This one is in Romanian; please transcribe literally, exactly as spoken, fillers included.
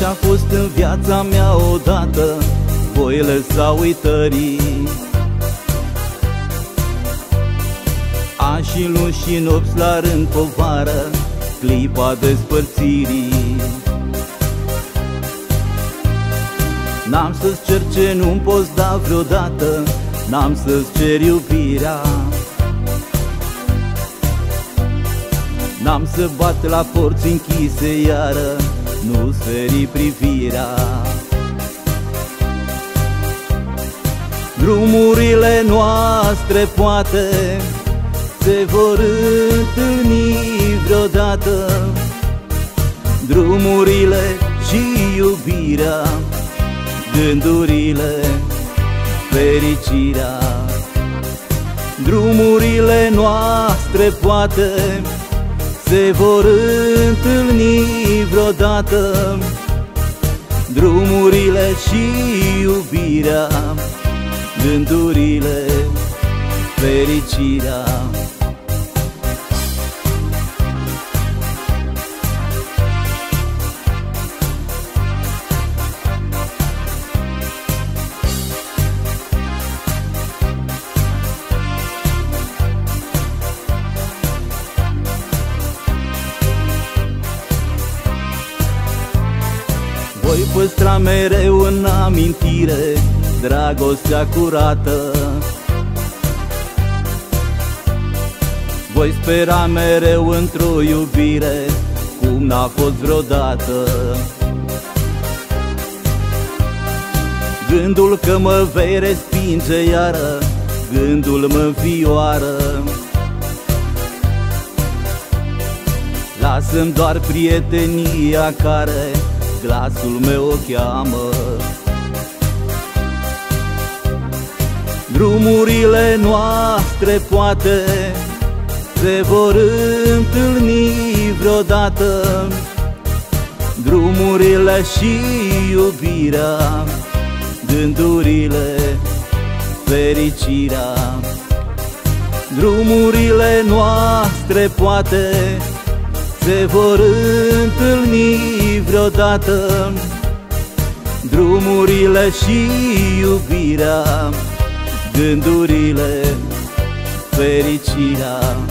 ce-a fost în viața mea odată, voi lăsa uitării. Ani și luni și nopți la rând povară, clipa despărțirii. N-am să-ți cer ce nu-mi poți da vreodată, n-am să-ți cer iubirea. N-am să bat la porți închise iară, nu-ți feri privirea. Drumurile noastre poate se vor întâlni vreodată, drumurile și iubirea, gândurile, fericirea. Drumurile noastre poate se vor întâlni vreodată, drumurile și iubirea, gândurile, fericirea. Voi păstra mereu în amintire dragostea curată. Voi spera mereu într-o iubire cum n-a fost vreodată. Gândul că mă vei respinge iară, gândul mă înfioară. Lasă-mi doar prietenia care glasul meu o cheamă. Drumurile noastre poate se vor întâlni vreodată, drumurile și iubirea, gândurile, fericirea. Drumurile noastre poate se vor întâlni vreodată, drumurile și iubirea, gândurile, fericirea.